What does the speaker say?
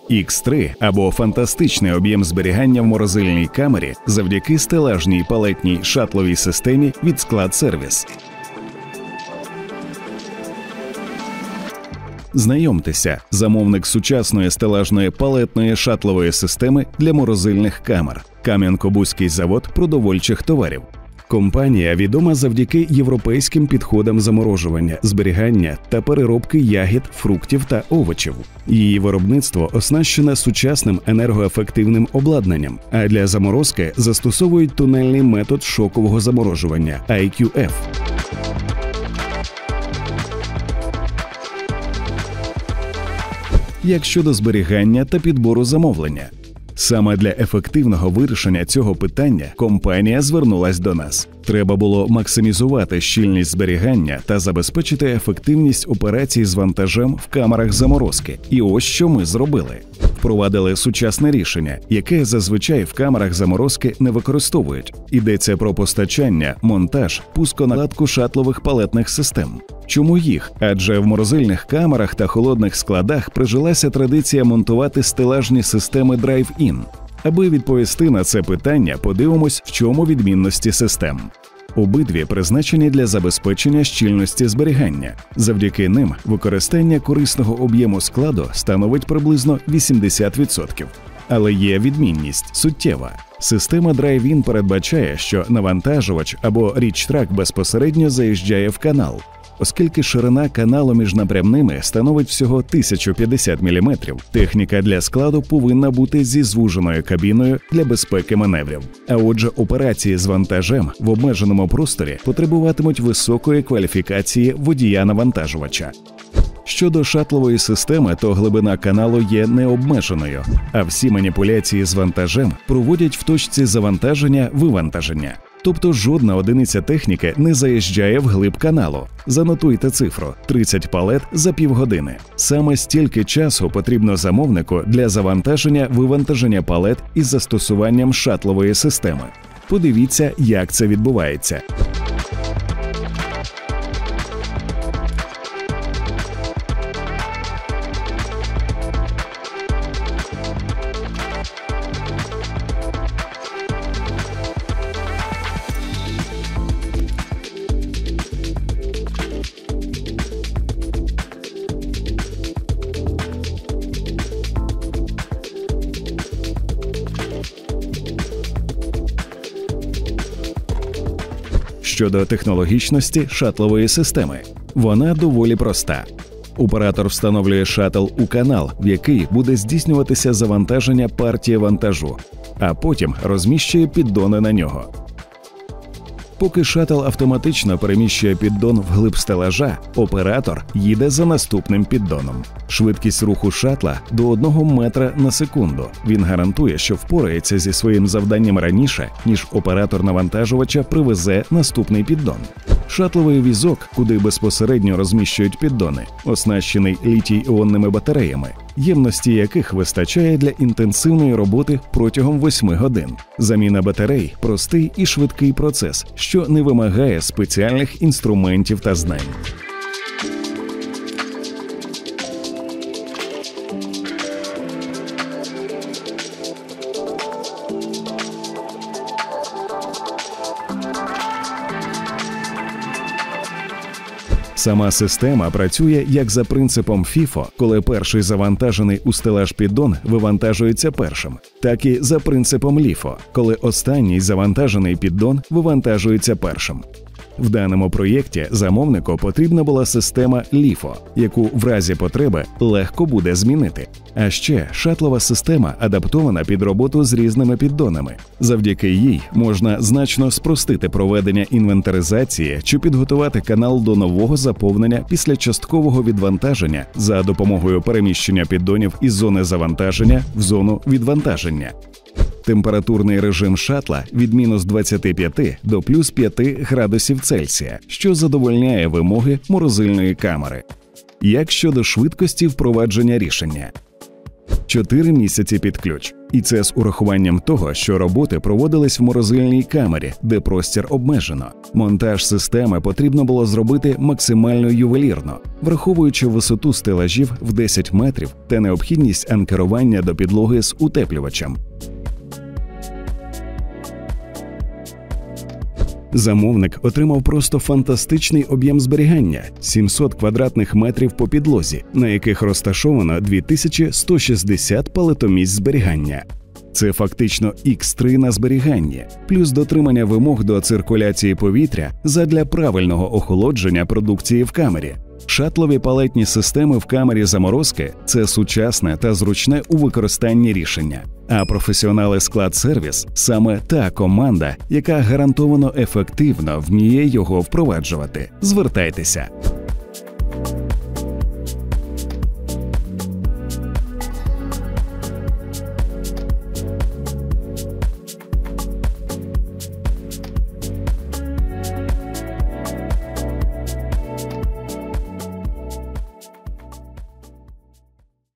X3 або фантастичний об'єм зберігання в морозильній камері завдяки стелажній палетній шатловій системі від Склад-Сервіс. Знайомтеся, замовник сучасної стелажної палетної шатлової системи для морозильних камер – Кам'янко-Бузький завод продовольчих товарів. Компанія відома завдяки європейським підходам заморожування, зберігання та переробки ягід, фруктів та овочів. Її виробництво оснащене сучасним енергоефективним обладнанням, а для заморозки застосовують тунельний метод шокового заморожування – IQF. Як щодо зберігання та підбору замовлення? Саме для ефективного вирішення цього питання компанія звернулась до нас. Треба було максимізувати щільність зберігання та забезпечити ефективність операцій з вантажем в камерах заморозки. І ось що ми зробили. Впровадили сучасне рішення, яке зазвичай в камерах заморозки не використовують. Йдеться про постачання, монтаж, пусконаладку шатлових палетних систем. Чому їх? Адже в морозильних камерах та холодних складах прижилася традиція монтувати стелажні системи Drive-In. Аби відповісти на це питання, подивимось, в чому відмінності систем. Обидві призначені для забезпечення щільності зберігання. Завдяки ним використання корисного об'єму складу становить приблизно 80%. Але є відмінність суттєва. Система Drive-In передбачає, що навантажувач або річ-трак безпосередньо заїжджає в канал. Оскільки ширина каналу між напрямними становить всього 1050 мм, техніка для складу повинна бути зі звуженою кабіною для безпеки маневрів. А отже, операції з вантажем в обмеженому просторі потребуватимуть високої кваліфікації водія-навантажувача. Щодо шатлової системи, то глибина каналу є необмеженою, а всі маніпуляції з вантажем проводять в точці завантаження-вивантаження. Тобто жодна одиниця техніки не заїжджає вглиб каналу. Занотуйте цифру – 30 палет за півгодини. Саме стільки часу потрібно замовнику для завантаження-вивантаження палет із застосуванням шатлової системи. Подивіться, як це відбувається. Щодо технологічності шатлової системи, вона доволі проста. Оператор встановлює шаттл у канал, в який буде здійснюватися завантаження партії вантажу, а потім розміщує піддони на нього. Поки шаттл автоматично переміщує піддон вглиб стелажа, оператор їде за наступним піддоном. Швидкість руху шаттла до 1 метра на секунду. Він гарантує, що впорається зі своїм завданням раніше, ніж оператор навантажувача привезе наступний піддон. Шатловий візок, куди безпосередньо розміщують піддони, оснащений літій-іонними батареями, ємності яких вистачає для інтенсивної роботи протягом 8 годин. Заміна батарей – простий і швидкий процес, що не вимагає спеціальних інструментів та знань. Сама система працює як за принципом FIFO, коли перший завантажений у стелаж піддон вивантажується першим, так і за принципом LIFO, коли останній завантажений піддон вивантажується першим. В даному проєкті замовнику потрібна була система LIFO, яку в разі потреби легко буде змінити. А ще шатлова система адаптована під роботу з різними піддонами. Завдяки їй можна значно спростити проведення інвентаризації чи підготувати канал до нового заповнення після часткового відвантаження за допомогою переміщення піддонів із зони завантаження в зону відвантаження. Температурний режим шатла від мінус 25 до плюс 5 градусів Цельсія, що задовольняє вимоги морозильної камери. Як щодо швидкості впровадження рішення? 4 місяці під ключ. І це з урахуванням того, що роботи проводились в морозильній камері, де простір обмежено. Монтаж системи потрібно було зробити максимально ювелірно, враховуючи висоту стелажів в 10 метрів та необхідність анкерування до підлоги з утеплювачем. Замовник отримав просто фантастичний об'єм зберігання – 700 квадратних метрів по підлозі, на яких розташовано 2160 палетомісць зберігання. Це фактично X3 на зберіганні, плюс дотримання вимог до циркуляції повітря задля правильного охолодження продукції в камері. Шатлові палетні системи в камері заморозки – це сучасне та зручне у використанні рішення. А професіонали Склад-сервіс – саме та команда, яка гарантовано ефективно вміє його впроваджувати. Звертайтеся.